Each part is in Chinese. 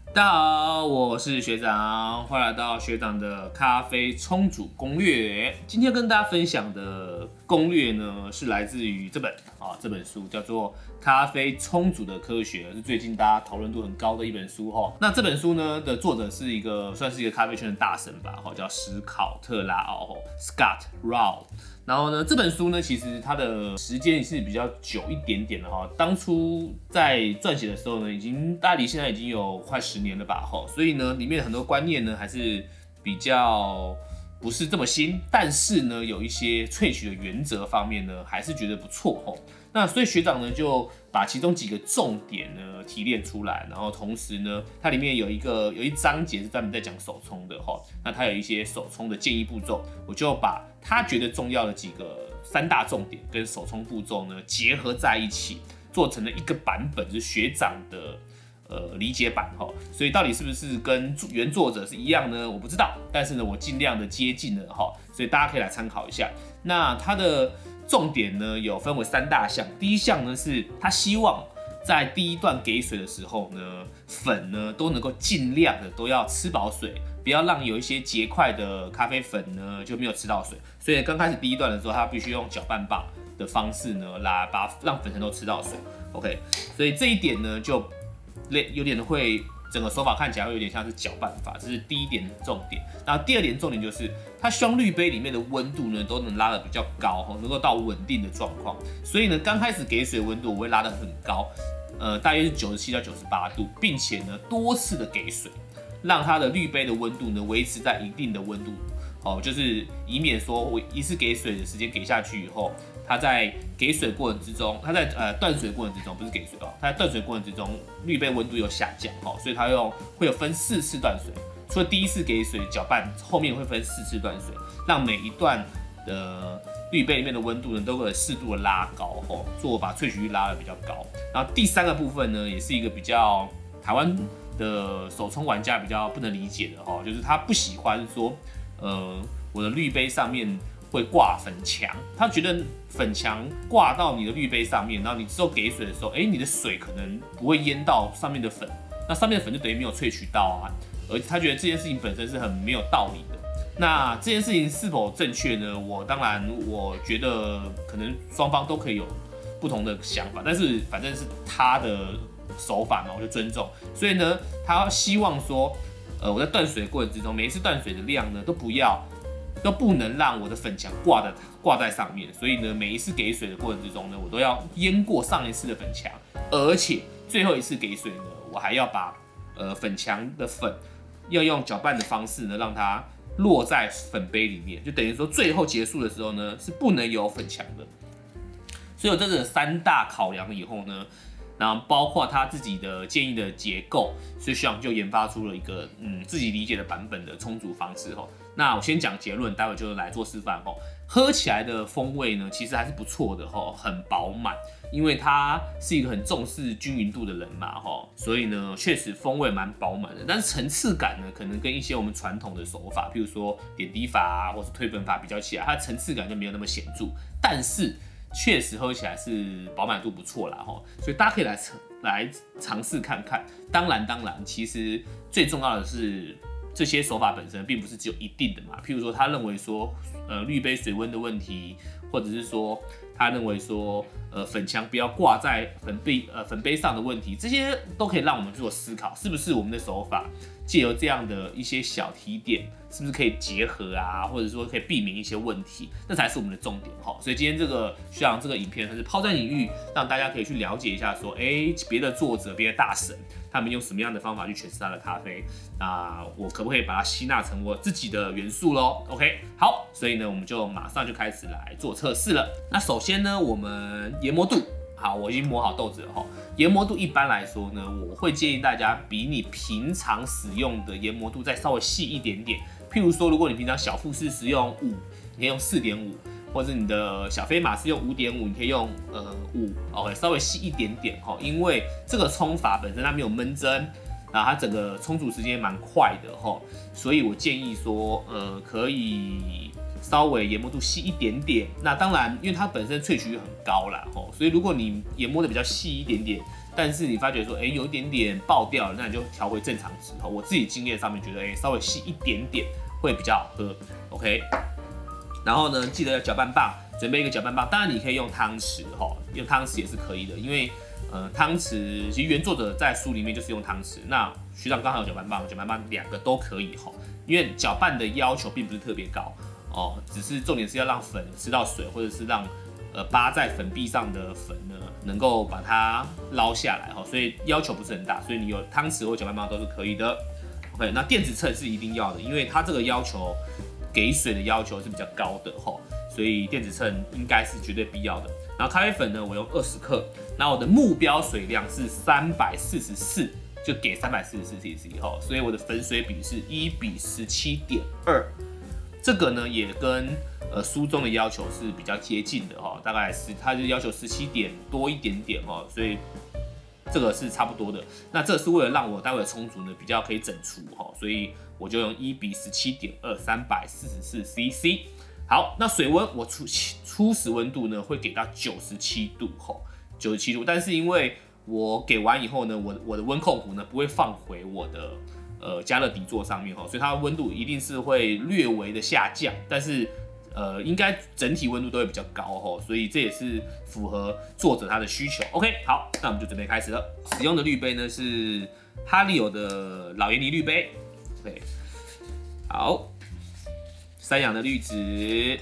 大家好，我是学长，欢迎来到学长的咖啡冲煮攻略。今天跟大家分享的攻略呢，是来自于这本书叫做《咖啡冲煮的科学》，是最近大家讨论度很高的一本书哈。那这本书呢的作者是算是一个咖啡圈的大神吧，叫史考特拉奥 （Scott Rao）。然后呢，这本书呢，其实它的时间是比较久一点点的哈。当初在撰写的时候呢，大概离现在已经有快10年了吧哈。所以呢，里面很多观念呢还是比较不是这么新，但是呢，有一些萃取的原则方面呢，还是觉得不错哈。那所以学长呢就把其中几个重点呢提炼出来，然后同时呢，它里面有一章节是专门在讲手冲的哈。那它有一些手冲的建议步骤，我就把他觉得重要的几个3大重点跟手冲步骤呢结合在一起，做成了一个版本，就是学长的理解版哈。所以到底是不是跟原作者是一样呢？我不知道，但是呢，我尽量的接近了哈，所以大家可以来参考一下。那它的重点呢有分为3大项，第一项呢是他希望在第一段给水的时候呢，粉呢都能够尽量的都要吃饱水，不要让有一些结块的咖啡粉呢就没有吃到水。所以刚开始第一段的时候，他必须用搅拌棒的方式呢让粉尘都吃到水。OK， 所以这一点呢就有点会整个手法看起来会有点像是搅拌法，这是第一点重点。然后第二点重点就是，它希望滤杯里面的温度呢都能拉得比较高，能够到稳定的状况。所以呢，刚开始给水温度我会拉得很高，大约是97到98度，并且呢多次的给水，让它的滤杯的温度呢维持在一定的温度，就是以免说我一次给水的时间给下去以后，它在给水过程之中，它在断水过程之中，不是给水哦，它在断水过程之中，滤杯温度有下降，所以它会有分4次断水，除了第1次给水搅拌，后面会分4次断水，让每一段的滤杯里面的温度呢都会适度的拉高，把萃取率拉得比较高。然后第3个部分呢，也是一个比较台湾的手冲玩家比较不能理解的就是他不喜欢说，我的滤杯上面会挂粉墙，他觉得粉墙挂到你的滤杯上面，然后你之后给水的时候，你的水可能不会淹到上面的粉，那上面的粉就等于没有萃取到啊，而他觉得这件事情本身是很没有道理的。那这件事情是否正确呢？我觉得可能双方都可以有不同的想法，但是反正是他的手法嘛，我就尊重。所以呢，他希望说，我在断水的过程之中，每一次断水的量呢都不能让我的粉墙挂在上面，所以呢，每一次给水的过程之中呢，我都要淹过上一次的粉墙，而且最后一次给水呢，我还要把粉墙的粉要用搅拌的方式呢，让它落在粉杯里面，就等于说最后结束的时候呢，是不能有粉墙的。所以有这个3大考量以后呢，然后包括他自己的建议的结构，所以学长就研发出了一个自己理解的版本的冲煮方式那我先讲结论，待会就来做示范喝起来的风味呢，其实还是不错的很饱满，因为他是一个很重视均匀度的人嘛所以呢，确实风味蛮饱满的。但是层次感呢，可能跟一些我们传统的手法，譬如说点滴法或是推粉法比较起来，它的层次感就没有那么显著。但是确实喝起来是饱满度不错啦所以大家可以来尝试看看。当然，其实最重要的是这些手法本身并不是只有一定的嘛。譬如说，他认为说，滤杯水温的问题，或者是说他认为说，粉墙不要挂在粉杯上的问题，这些都可以让我们做思考，是不是我们的手法借由这样的一些小提点，是不是可以结合啊，或者说可以避免一些问题，那才是我们的重点所以今天学长这个影片它是抛砖引玉，让大家可以去了解一下说，别的作者、别的大神他们用什么样的方法去诠释他的咖啡，那我可不可以把它吸纳成我自己的元素咯 ？OK， 好，所以呢，我们就马上就开始来做测试了。那首先呢，我们研磨度。好，我已经磨好豆子了研磨度一般来说呢，我会建议大家比你平常使用的研磨度再稍微细一点点。譬如说，如果你平常小富士使用5，你可以用4.5，或者你的小飞马是用5.5，你可以用5，稍微细一点点因为这个冲法本身它没有闷蒸，然后它整个冲煮时间蛮快的所以我建议说可以稍微研磨度细一点点。那当然，因为它本身萃取率很高啦所以如果你研磨的比较细一点点， 但是你发觉说，有一点点爆掉了，那你就调回正常值。我自己经验上面觉得，稍微细一点点会比较好喝。OK， 然后呢，记得要搅拌棒，准备一个搅拌棒，当然你可以用汤匙，用汤匙也是可以的，因为汤匙其实原作者在书里面就是用汤匙，那学长刚好有搅拌棒2个都可以因为搅拌的要求并不是特别高只是重点是要让粉吃到水，或者是让扒在粉壁上的粉呢能够把它捞下来所以要求不是很大，所以你有汤匙或搅拌棒都是可以的。OK， 那电子秤是一定要的，因为它这个要求给水的要求是比较高的所以电子秤应该是绝对必要的。然后咖啡粉呢，我用20克，那我的目标水量是344，就给344cc所以我的粉水比是1:17.2，这个呢也跟书中的要求是比较接近的大概是它是要求17点多一点点所以这个是差不多的。那这是为了让我待会的冲煮呢比较可以整除所以我就用1:17.2 344cc。好，那水温我初始温度呢会给到97度97度，但是因为我给完以后呢，我的温控壶呢不会放回我的加热底座上面所以它的温度一定是会略微的下降，但是应该整体温度都会比较高所以这也是符合作者他的需求。OK， 好，那我们就准备开始了。使用的滤杯呢是哈利欧的老盐泥滤杯。OK， 好。3氧的滤纸，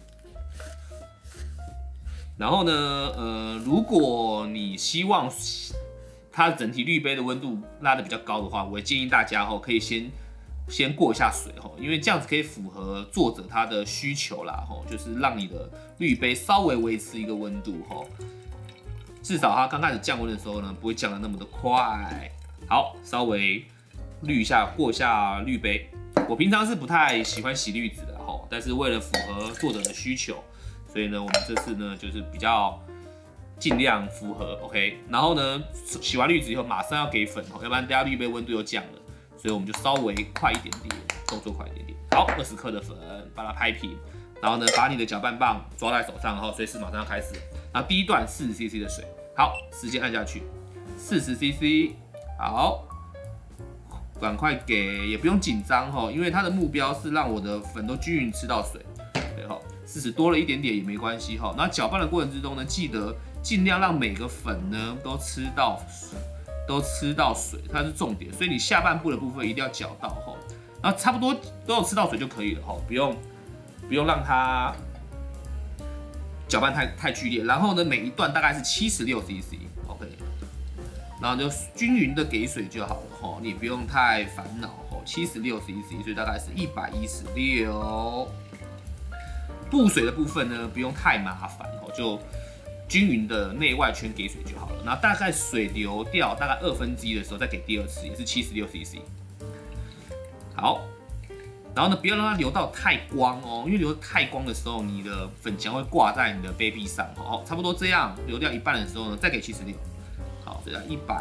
然后呢，如果你希望它整体滤杯的温度拉得比较高的话，我会建议大家可以先过一下水因为这样子可以符合作者他的需求啦就是让你的滤杯稍微维持一个温度至少它刚开始降温的时候呢，不会降得那么的快。好，稍微过一下滤杯。我平常是不太喜欢洗滤纸的但是为了符合作者的需求，所以呢，我们这次呢就是比较尽量符合 OK。然后呢，洗完滤纸以后马上要给粉要不然等下滤杯温度又降了，所以我们就稍微快一点点，动作快一点点。好，20克的粉，把它拍平，然后呢，把你的搅拌棒抓在手上，随时马上要开始。然后第一段40cc 的水，好，时间按下去，40cc， 好。赶快给，也不用紧张因为它的目标是让我的粉都均匀吃到水，对40多了一点点也没关系然后搅拌的过程之中呢，记得尽量让每个粉呢都吃到水，它是重点，所以你下半部的部分一定要搅到然后差不多都有吃到水就可以了不用让它搅拌太剧烈。然后呢，每一段大概是76cc，OK。然后就均匀的给水就好了你不用太烦恼76cc， 所以大概是116。布水的部分呢，不用太麻烦就均匀的内外圈给水就好了。然后大概水流掉大概1/2的时候再给第二次，也是76cc。好，然后呢，不要让它流到太光因为流太光的时候，你的粉墙会挂在你的杯壁上差不多这样流掉一半的时候呢，再给76。好，所以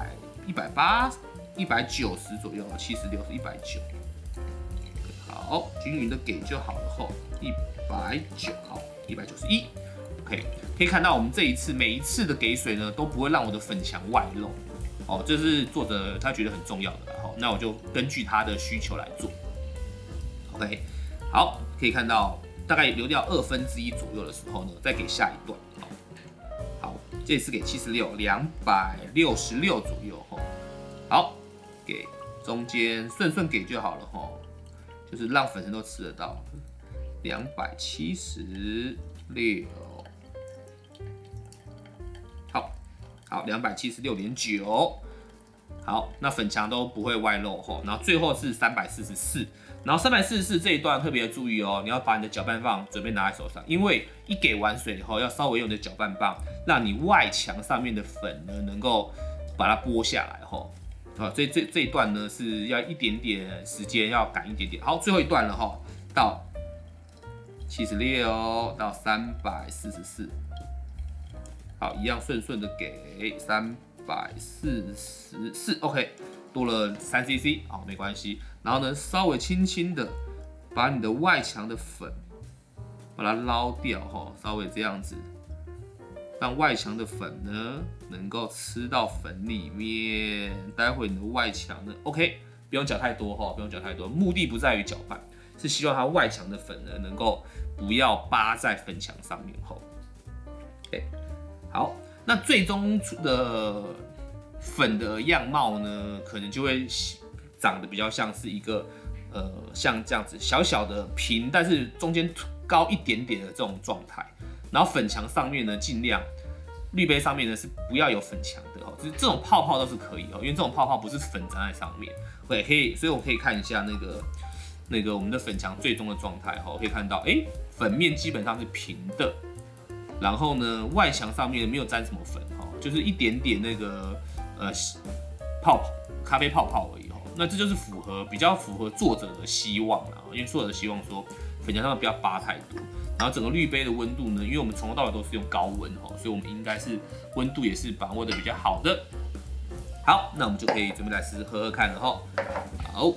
100、180、190左右，76是190。好，均匀的给就好了190，好，191。OK， 可以看到我们这一次每一次的给水呢，都不会让我的粉墙外露这是作者他觉得很重要的啦那我就根据他的需求来做。OK， 好，可以看到大概流掉1/2左右的时候呢，再给下一段。这次给76， 266左右好，给中间顺给就好了就是让粉丝都吃得到。276，好，276.9。好，那粉墙都不会外露然后最后是344，然后344这一段特别注意你要把你的搅拌棒准备拿在手上，因为一给完水以后，要稍微用你的搅拌棒，让你外墙上面的粉呢能够把它拨下来这一段呢是要一点点时间，要赶一点点。好，最后一段了到76到344，好，一样顺的给344 ，OK， 多了3cc， 好，没关系。然后呢，稍微轻轻的把你的外墙的粉把它捞掉稍微这样子， 让外墙的粉呢能够吃到粉里面。待会你的外墙呢 ，OK， 不用搅太多哈，不用搅太多。目的不在于搅拌，是希望它外墙的粉呢能够不要扒在粉墙上面哈。OK， 好，那最终的粉的样貌呢，可能就会长得比较像是一个像这样子小小的平，但是中间高一点点的这种状态。然后粉墙上面呢，尽量滤杯上面呢是不要有粉墙的哦，就是这种泡泡都是可以哦，因为这种泡泡不是粉粘在上面，对，可以，所以我可以看一下那个我们的粉墙最终的状态哈，可以看到，粉面基本上是平的，然后呢，外墙上面没有沾什么粉哈，就是一点点那个咖啡泡泡而已哦。那这就是比较符合作者的希望啦，因为作者希望说粉墙上面不要扒太多。然后整个滤杯的温度呢，因为我们从头到尾都是用高温哦，所以我们应该是温度也是把握的比较好的。好，那我们就可以准备来试试喝看了哈。好，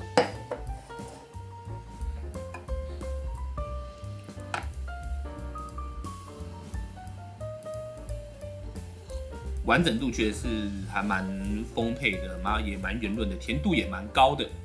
完整度确实是还蛮丰沛的，也蛮圆润的，甜度也蛮高的。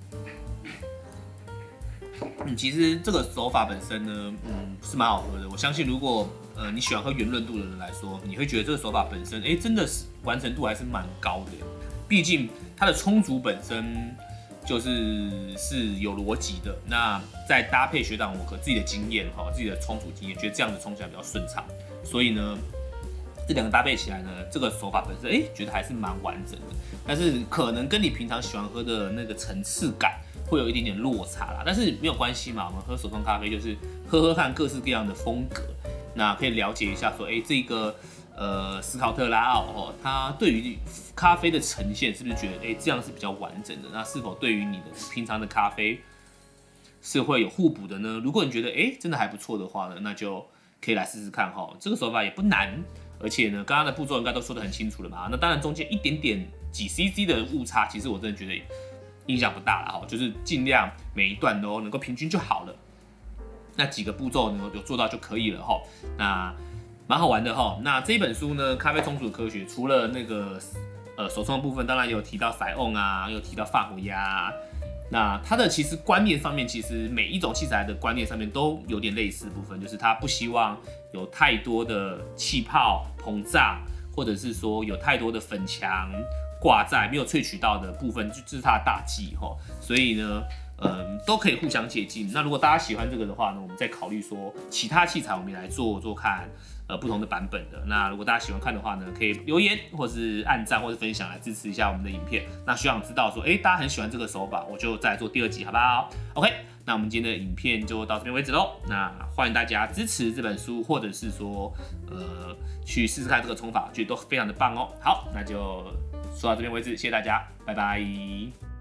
其实这个手法本身呢，是蛮好喝的。我相信，如果你喜欢喝圆润度的人来说，你会觉得这个手法本身，真的是完成度还是蛮高的。毕竟它的冲煮本身是有逻辑的。那再搭配学长我自己的经验自己的冲煮经验，觉得这样子冲起来比较顺畅。所以呢，这两个搭配起来呢，这个手法本身，觉得还是蛮完整的。但是可能跟你平常喜欢喝的那个层次感会有一点点落差啦，但是没有关系嘛，我们喝手冲咖啡就是喝看各式各样的风格，那可以了解一下说，这个斯考特拉奥它对于咖啡的呈现是不是觉得这样是比较完整的？那是否对于你的平常的咖啡是会有互补的呢？如果你觉得真的还不错的话呢，那就可以来试试看哈。这个手法也不难，而且呢，刚刚的步骤应该都说得很清楚了嘛。那当然中间一点点几 CC 的误差，其实我真的觉得影响不大啦，就是尽量每一段都能够平均就好了。那几个步骤呢，有做到就可以了哈。那蛮好玩的哈。那这一本书呢，《咖啡冲煮的科学》，除了那个手冲的部分，当然也有提到塞翁啊，有提到法国鸭啊。那它的其实观念上面，其实每一种器材的观念上面都有点类似的部分，就是它不希望有太多的气泡膨胀，或者是说有太多的粉墙挂在没有萃取到的部分，这是它的大忌哈。所以呢，都可以互相借鉴。那如果大家喜欢这个的话呢，我们再考虑说其他器材我们也来做看，不同的版本的。那如果大家喜欢看的话呢，可以留言或是按赞或是分享来支持一下我们的影片。那希望知道说，大家很喜欢这个手法，我就再做第2集，好不好 ？OK， 那我们今天的影片就到这边为止喽。那欢迎大家支持这本书，或者是说，去试试看这个冲法，我觉得都非常的棒哦。好，那就说到这边为止，谢谢大家，拜拜。